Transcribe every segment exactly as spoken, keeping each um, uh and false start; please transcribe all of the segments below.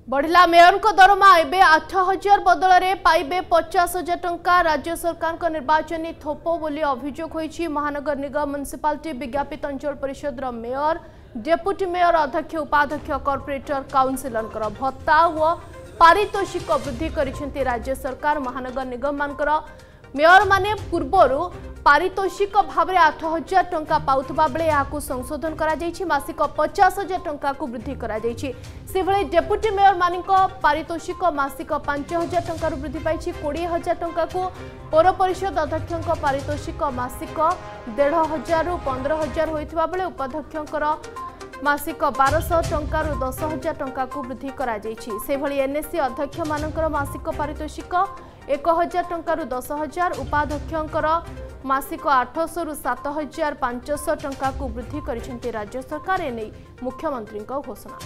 बढ़ला मेयर को दरमा एबे आठ हजार बदल में पाइबे पचास हजार टंका। राज्य सरकार को निर्वाचन थोप बोली अभियोग होईछि। महानगर निगम म्युनिसिपालिटी विज्ञापित अंचल परिषद मेयर डेप्यूटी मेयर अध्यक्ष उपाध्यक्ष कॉर्पोरेटर काउंसिलर भत्ता व पारितोषिक वृद्धि करिसेंति राज्य सरकार। महानगर निगम मानकर मेयर माने पूर्वरु पारितोषिक भाव में आठ हजार टंका पाउथबा बेले याकू संशोधन करा जायछि। मासिक पचास हजार टंका को वृद्धि करा जायछि। से भले डेप्यूटी मेयर मानिक पारितोषिक मासिक पांच हजार टंका वृद्धि पाई। कोड़े हजार टंका को पौर परिषद अध्यक्ष पारितोषिक मासिक डेढ़ हजार पंद्रह हजार होता बेले उपाध्यक्षर मासिक बारश टंका दस हजार टंका को वृद्धि करा जायछि। से भली एनएससी अध्यक्ष मानकर मासिक पारितोषिक एक हजार टंका दस हजार उपाध्यक्षर मासिक आठश रु सात हजार पांचश टंका को वृद्धि करिसेंति राज्य सरकार। एने मुख्यमंत्री घोषणा।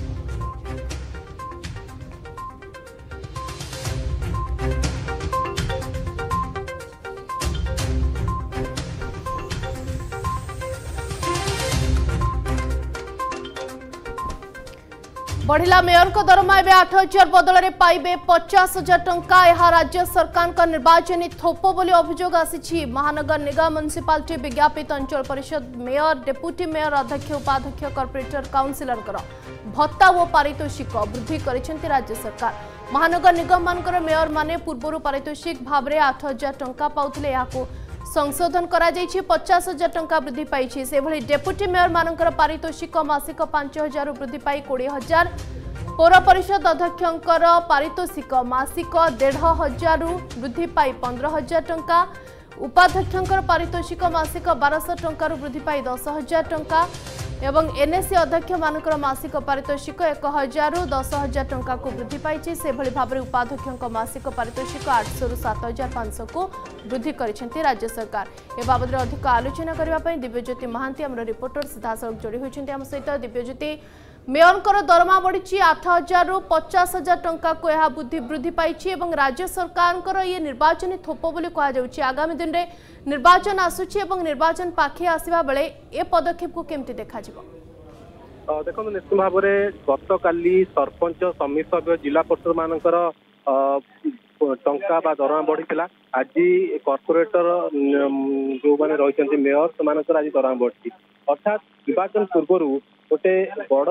बढ़ला मेयर को दरमा एवं आठ हजार बदल में पाइबे पचास हजार टंका। यह राज्य सरकार का निर्वाचन थोप बोली अभियोग आसी। महानगर निगम म्युनिसिपालिटी विज्ञापित अंचल परिषद मेयर डेप्यूटी मेयर अध्यक्ष उपाध्यक्ष कॉर्पोरेटर काउंसिलर भत्ता व पारितोषिक वृद्धि करिसेंति राज्य सरकार। महानगर निगम मानकर मेयर माने पूर्व पारितोषिक भाव में आठ हजार टंका पाउथिले याकू संशोधन करा जायछि। पचास हजार टंका वृद्धि पाई। से भली डेप्यूटी मेयर मानकर पारितोषिक मासिक पांच हजार वृद्धि पाई कोड़े हजार। पौर परिषद अध्यक्षर पारितोषिक मासिक डेढ़ हजार वृद्धि पाई पंद्रह हजार टंका। उपाध्यक्षर पारितोषिक मासिक बारश टंका वृद्धि पाई दस हजार टंका एवं एनएससी अध्यक्ष मानकर मासिक पारितोषिक एक हजार दस हजार टंका को वृद्धि पाई। से भली भाव में उपाध्यक्ष मासिक पारितोषिक आठश रु सात हजार पांचश को वृद्धि करिसेंति राज्य सरकार। ए बाबद अधिक आलोचना करने दिव्यज्योति महांती आम रिपोर्टर सीधासख जोड़ी होती आम सहित। दिव्यज्योति, मेयर दरमा बढ़ी आठ हजार रु पचास हजार टंका को यह वृद्धि वृद्धि पाई। राज्य सरकार ये निर्वाचन थोप बोली कहुच्छी। आगामी दिन में निर्वाचन आसुची एवं निर्वाचन पाखे आसवा बेले ए पदक्षेप को केमती देखा जिवो? देखो निश्चित भाव में गत काली सरपंच समिति सभ्य जिला परिषद मानकर टंका बा दरमा बढ़ी। आज कॉर्पोरेटर जो मैंने रही मेयर से आज दरमा बढ़ी। अर्थात निर्वाचन पूर्व गोटे बड़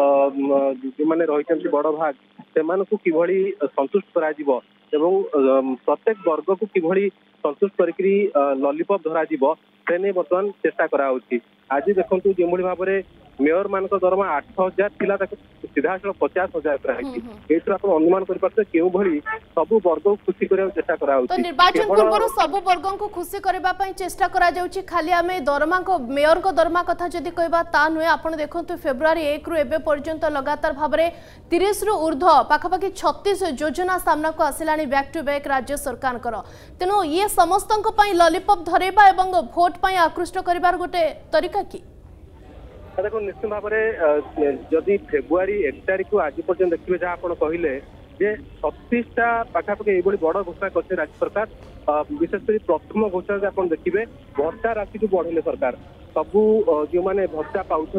जो मैंने रही बड़ भाग से किभली संतुष्ट करा जिवो एवं प्रत्येक वर्ग को किभली संतुष्ट करी लॉलीपॉप धरा जीवो से नहीं बर्तमान चेष्टा करा होची। आज देखो जो भाव में मेयर मान दरमा आठ हजार थिला सीधा सड़क पचास हजार कराई। अनुमान कर सब वर्ग को खुशी करने चेष्टा करा होची। तो निर्वाचन पूर्व सब वर्ग को खुशी करने चेष्टा करा जाउची। खाली आम दरमा को मेयर को दरमा कथा जदि कहबा ता नुहे। आपण देखंतु फेब्रुआरी एक रु एबे पर्यंत लगातार भाव में तीस रु ऊर्ध्व पाखापाखि छत्तीस योजना सामना को आसिलानी बैक टू बैक राज्य सरकार। तेणु ये समस्त लॉलीपॉप धरेबा एवं भोट पाई आकृष्ट करिबार गोटे तरीका कि देखो निश्चित भाव में जदि फेब्रुआरी एक तारीख को आज पर्यटन देखिए जहाँ आप कहले जे छत्तीस टा पाखापाखि ये बड़ घोषणा कर राज्य सरकार। विशेषकर प्रथम घोषणा आप देखिए भत्ता राशि को बढ़ेले सरकार। सबू जो मैंने भत्ता पाँच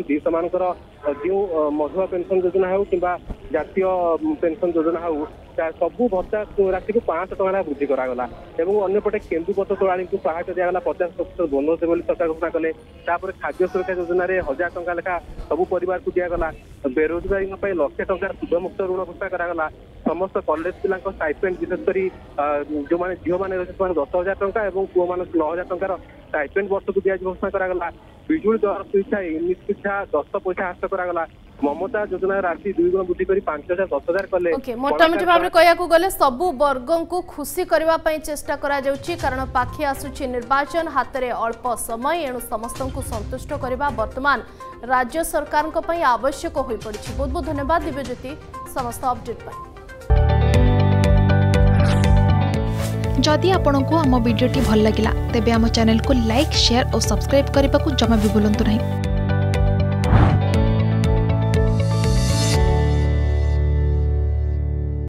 जो मधुआ पेंशन योजना हो कि जातीय पेंशन योजना हो सबू भत्ता राशि को पांच टका वृद्धि करागला। अंपटे केन्दुपत्र तोड़ी को सहायता दिगला पचास प्रतिशत बोनस देव सरकार घोषणा कले। खाद्य सुरक्षा योजना हजार टंका लेखा सबू परिवार को दिगला। बेरोजगारी लक्ष टंकार सुधमुक्त ऋण घोषणा करागला। समस्त कॉलेज पिला स्टाइपेंड विशेषकर जो मैंने झील मैंने दस हजार टंका और पुओ मान नौ हजार टंकार स्टाइपेंड वर्ष को दिया घोषणा करागला। बिजुली दर सुविधा यूनिट पिछा दस पैसा हासिल करागला। ममता योजना राशि दुई गुण वृद्धि कर पांच हजार दस हजार कले। मोटामोटी भाव में कहया गले सबू वर्ग को खुशी करने चेष्टा करा जाउची। कारण पाखे आसुची निर्वाचन हाथ में अल्प समय एणु समस्त को संतुष्ट करने वर्तमान राज्य सरकार आवश्यक हो पड़ी। बहुत बहुत धन्यवाद दिव्यज्योति समस्त अपडेट पर। जदि आपंक आम भिडी भल लगा तेब आम चैनल को लाइक शेयर और सब्सक्राइब करने को जमा भी भूलु नहीं।